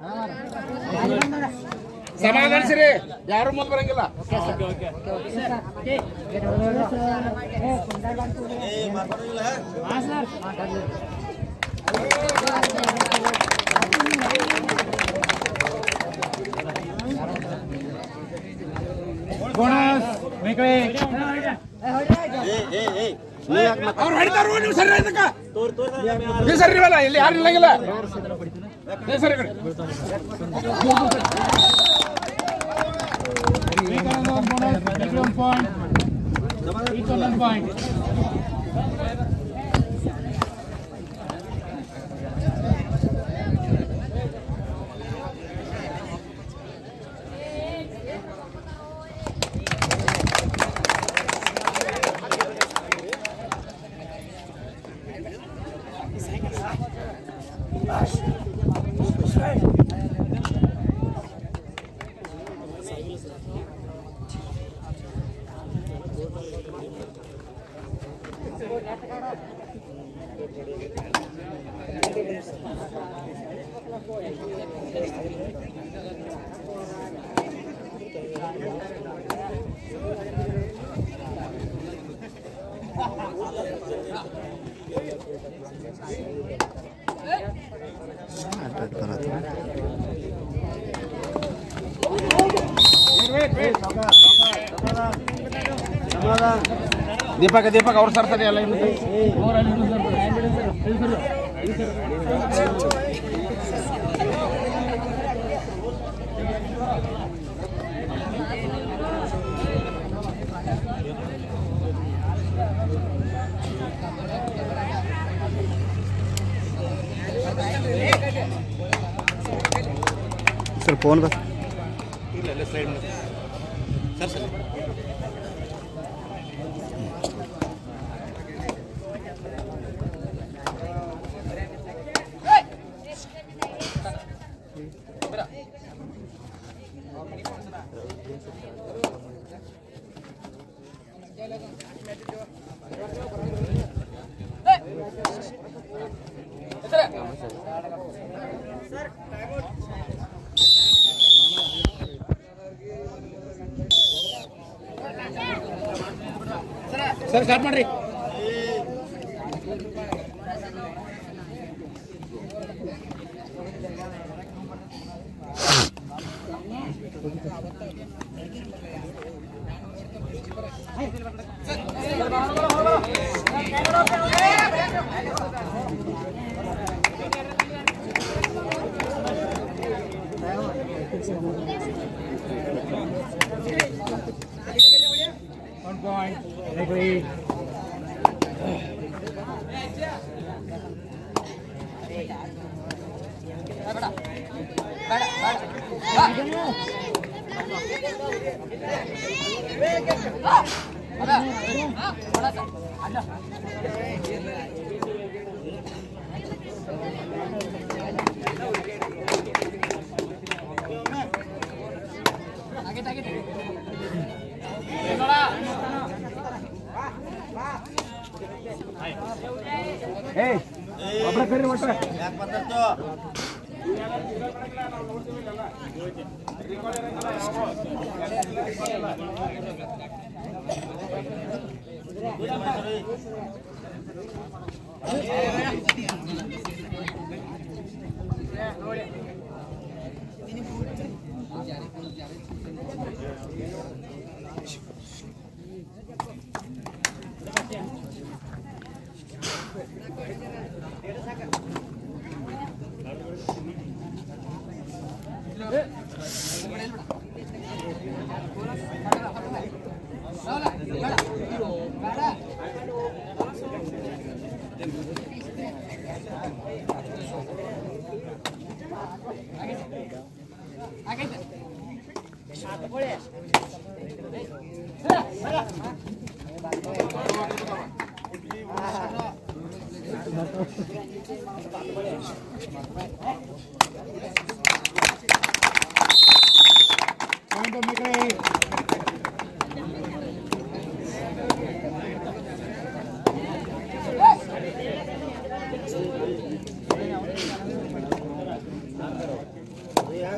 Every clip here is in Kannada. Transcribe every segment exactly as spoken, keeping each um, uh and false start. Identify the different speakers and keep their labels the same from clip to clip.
Speaker 1: ಸಮಾಧಾನಿಸಿರಿ, ಯಾರು ಮುಂದೆ ಬರಂಗಿಲ್ಲ. ಅವ್ರು ಹೊಡಿತಾರ, ನೀವು ಸರಿ ಆಯ್ತಕ್ಕ, ನೀವು ಸರಿ ಇರಲ್ಲ, ಇಲ್ಲಿ ಯಾರು ಇಲ್ಲಂಗಿಲ್ಲ, ನೀವು ಸರಿ ಕಡೆ. ದೀಪಕ ದೀಪಕ್ ಅವ್ರು ಸರ್ತಾರೆ ಎಲ್ಲ.
Speaker 2: सर फोन बस
Speaker 1: साइड में सर सर सर स्टार्ट ಮಾಡ್ರಿ. One point. Agree. Hey, apa kiri mana? Yang betul tu.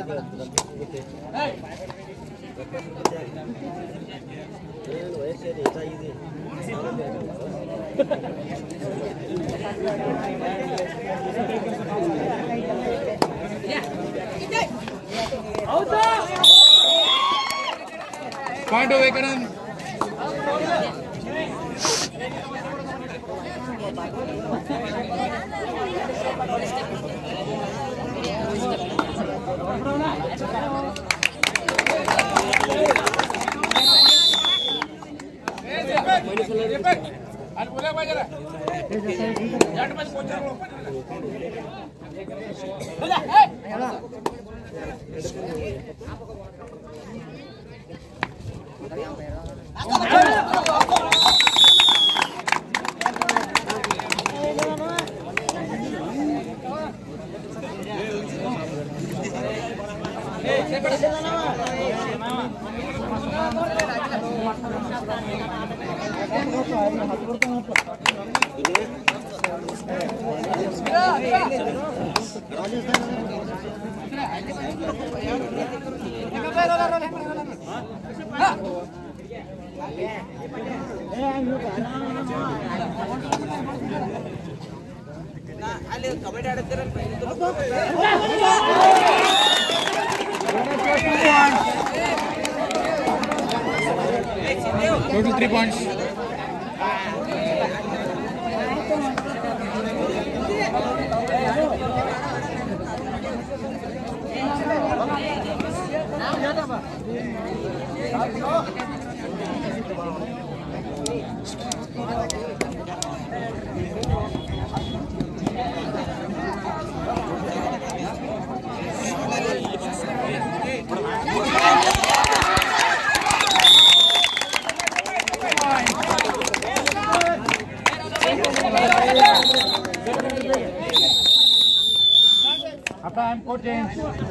Speaker 1: Point of Vivekanand. Total three points. Apa I'm coaching.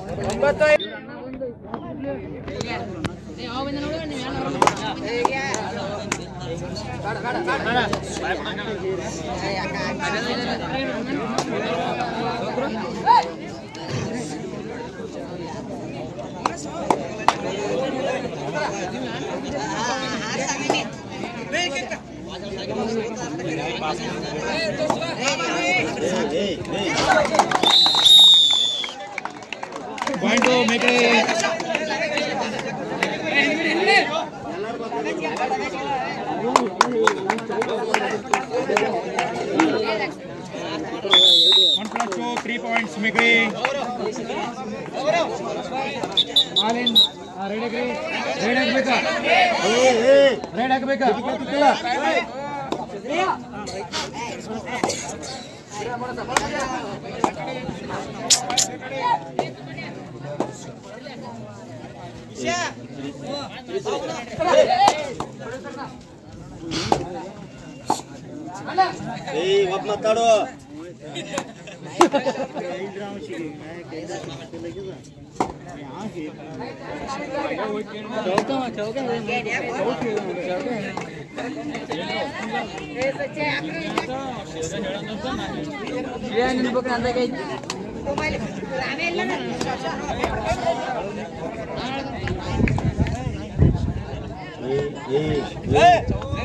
Speaker 1: Point to make it. One plus two, three points, make it. All in. Red agree. Red agbeeka. Red agbeeka.
Speaker 2: Hey, what matado? Hey, hey,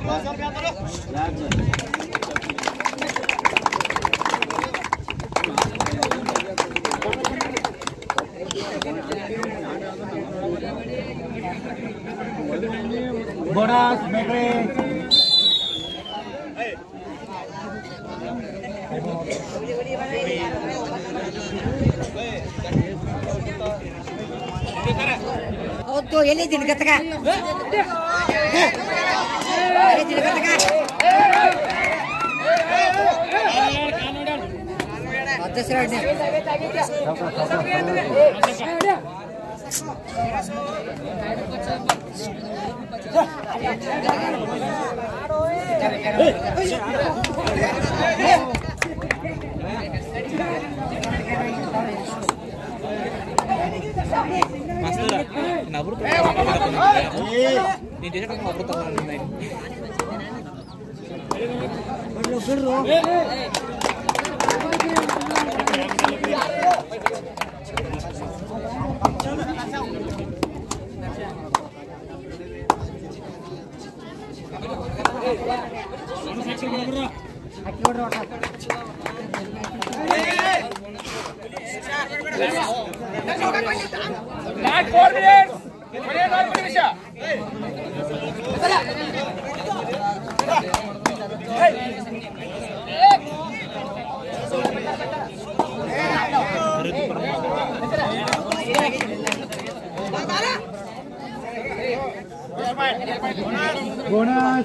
Speaker 1: bonus, make it.
Speaker 3: Oh tuh, ini di dekat tengah. Ini di dekat tengah. Batas ride.
Speaker 4: Master, kenapa tuh? Ini dia kan ngobrol teman lain.
Speaker 1: Last four minutes. ಕೊನೆಯ ನಾಲ್ಕು ನಿಮಿಷ. ಬೋನಸ್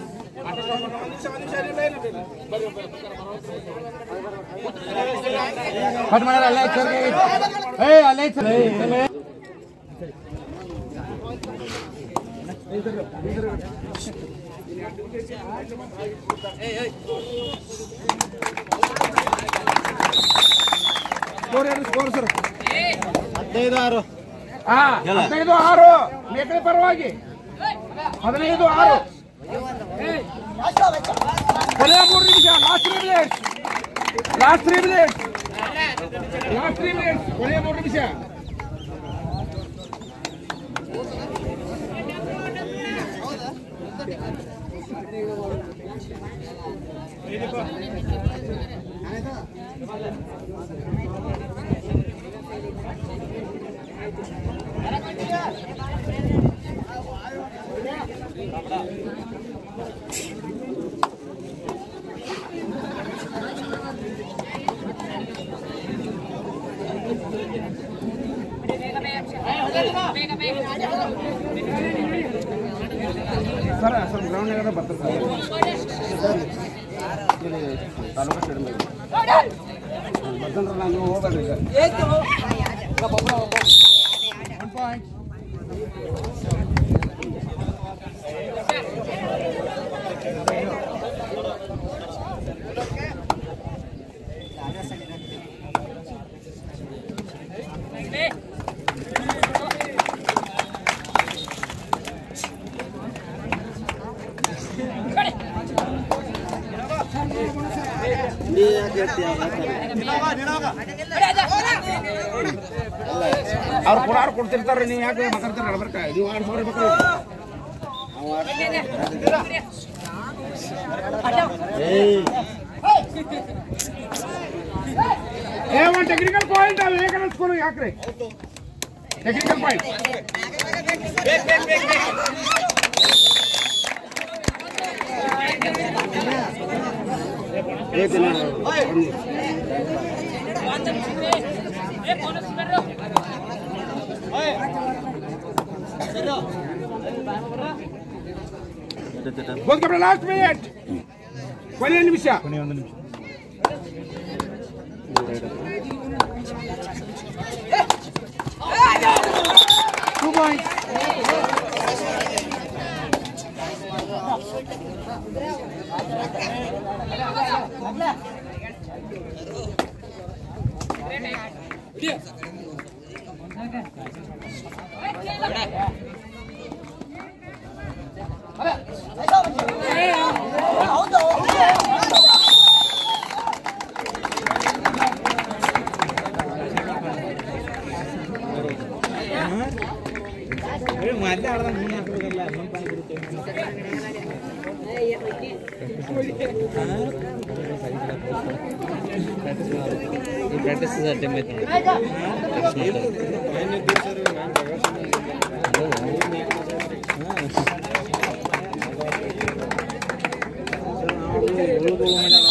Speaker 1: ಕಟ್ ಮಾಡಲ್ಲ ಅಲ್ಲೇ ಚರ್ಗೆ ಏ ಅಲ್ಲೇ ಚರ್ಗೆ ಸ್ಕೋರ್ ಏನು ಸ್ಕೋರ್ ಸರ್
Speaker 2: ಹದಿನೈದು ಆರು
Speaker 1: ಹದಿನೈದು ಆರು ಮೇಕಡೆ ಪರವಾಗಿ ಹದಿನೈದು ಆರು ಕೊನೆಯ ಮೂರು ನಿಮಿಷ last three minutes last three minutes last three minutes ಕೊನೆಯ ಮೂರು ನಿಮಿಷ ಸರ್ ಸರ್ ಗ್ರೌಂಡ್ ಏನಾರ ಬರ್ತಾರೆ ಸರ್ ತಾಲೂಕು ಸ್ಟೇಡಿಯಂ ಬರ್ತಾನ್ರ ನಾನು ಹೋಗ್ಬೇಡ್ರಿ ಒನ್ ಪಾಯಿಂಟ್ ಅವ್ರು ಕೊಡಾರು ಕೊಡ್ತಿರ್ತಾರ್ರಿ ನೀವು ಯಾಕೆ ಮಾತಾಡ್ತಾರ ಬರ್ಕ ನೀವು ಆರು ಸಾವಿರ ಬೇಕು ಏ ಒಂದು ಟೆಕ್ನಿಕಲ್ ಪಾಯಿಂಟ್ ಅಲ್ಲಿ ಹೇಗೆ ಸ್ಕೂಲ್ ಯಾಕ್ರಿ ಟೆಕ್ನಿಕಲ್ ಪಾಯಿಂಟ್ ಲಾಸ್ಟ್ ಮಿನಿಟ್ ಕೊನೆಯ ನಿಮಿಷ ಕೊನೆಯ ಒಂದು ನಿಮಿಷ ಟೂ ಪಾಯಿಂಟ್
Speaker 4: ಪ್ರಾಕ್ಟೀಸ್ ಟೈಮ್ ಆಯ್ತು ಉಳಿದು